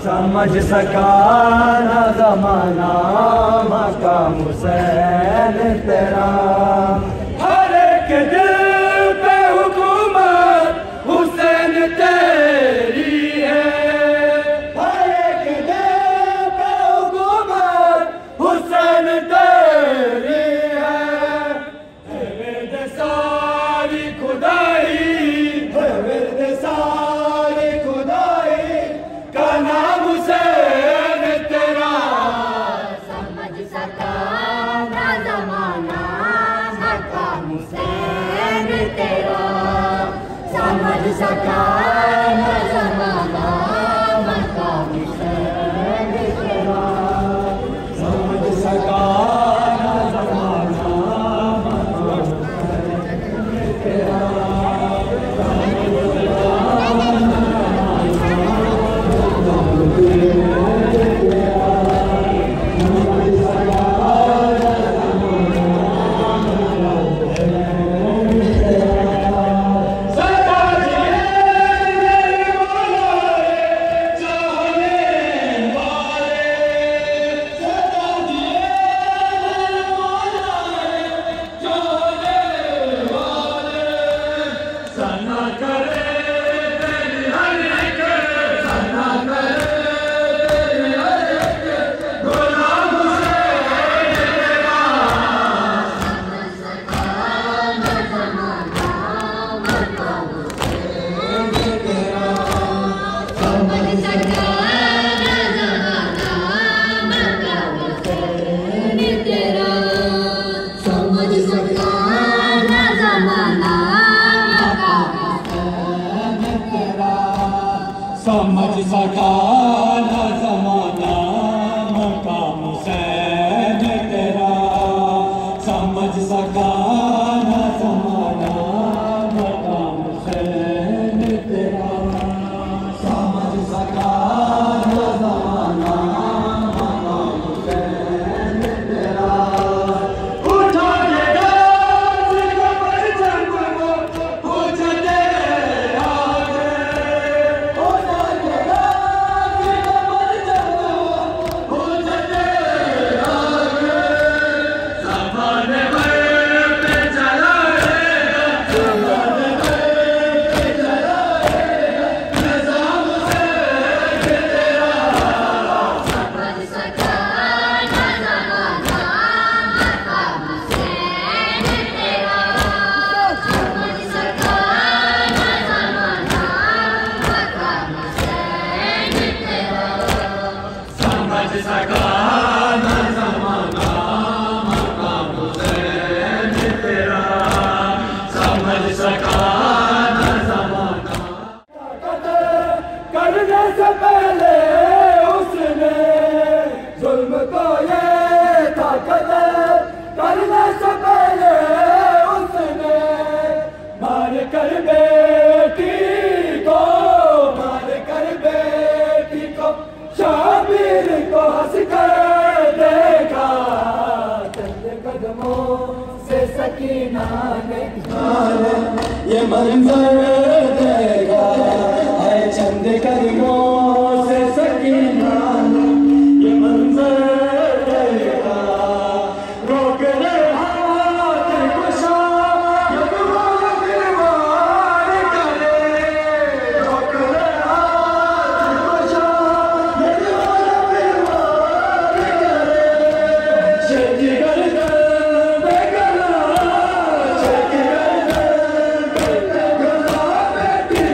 समझ सका ना ज़माना मकाम हुसैन तेरा। हर एक दिल पे हुकूमत हुसैन तेरी है, हर एक दिल पे हुकूमत हुसैन तेरी है। विरद सारी खुदाई, विरद सारी खुदाई का नाम हुसैन तेरा। समझ सका ना ज़माना मकाम हुसैन तेरा, समझ सका ना ज़माना मकाम हुसैन तेरा, समझ सका ना ज़माना मकाम हुसैन तेरा। समझ सका ना ज़माना मकाम हुसैन तेरा, समझ सका ना ज़माना मकाम हुसैन तेरा, समझ सका ना ज़माना मकाम हुसैन तेरा। उठा के गाज़ कमर जंग को पूछते आगे, करने से पहले उसने जुल्म को ये ताकत, करने से पहले उसने मार कर बेटी को, मार कर बेटी को शाबिर को हंस कर देखा। चंद कदमों से सकीना ने ये मंजर देखा, चंद कदमों से सकीना ये मंजर देखा। रोक ले हाथ कुशा ये तुम्हारा दीवार करे, रोक ले हाथ कुशा ये तुम्हारा दीवार करे। छेती करके बेगना, छेती करके बेगना बेटी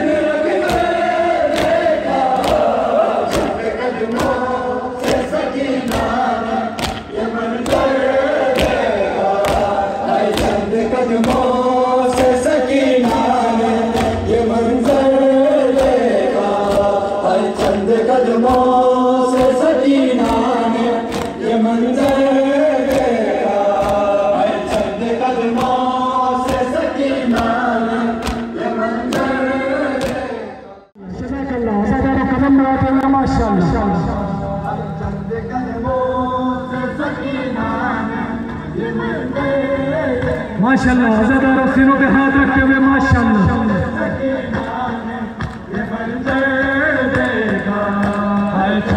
माशाल्लाह, अज़ादारों सीनों पे हाथ रखते हुए माशाल्लाह।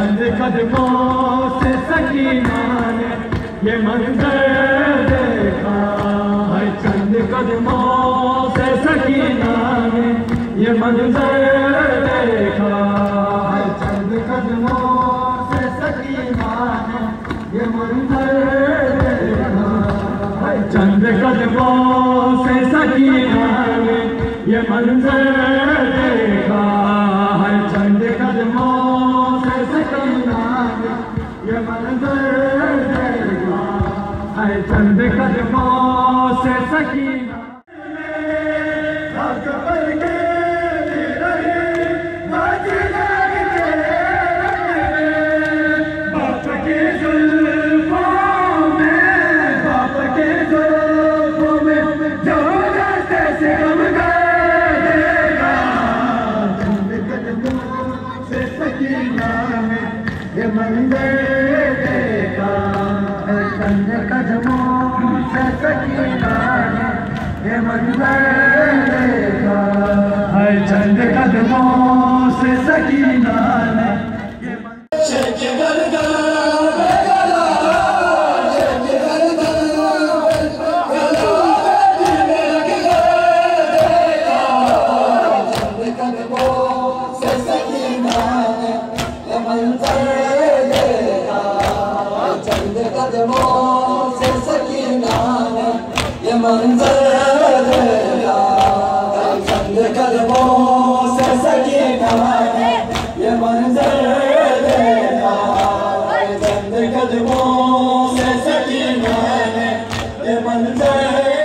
कदमों से सकीना ने ये मंजर देखा है। चंद कदमों से सकीना ने ये मंजर देखा है। चंद कदमों से सकीना ने ये मंजर देखा है। चंद कदमों से सकीना ने ये मंजर देखा है। चंद कदमों से सकीना ने ये मंजर देखा है। चंद कदमों से सकीना ये मंजर देखा है। चंद कदमों से सकीना ने ये मंजर देखा है। चंद कदमों से सकीना ने मंजर देखा है। चंद कदमों से सकीना ने ये मंजर देखा है। चंद कदमों से सकीना ने ये मंजर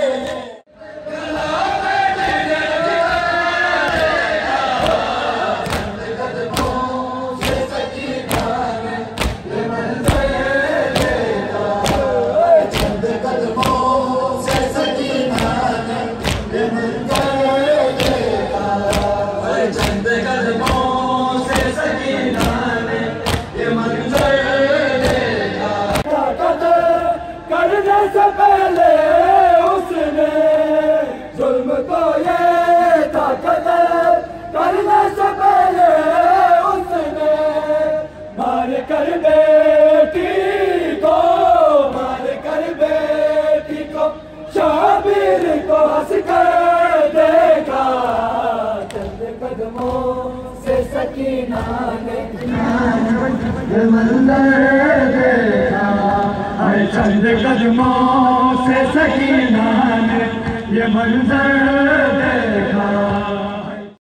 से पहले उसने जुल्म को ये ताकत करने से पहले उसने मार कर बेटी को शाबिर को हंस कर देखा। चंद कदमों से सकीना ने ये मंजर देखा है। चंद कदमों से सकीना ने ये मंजर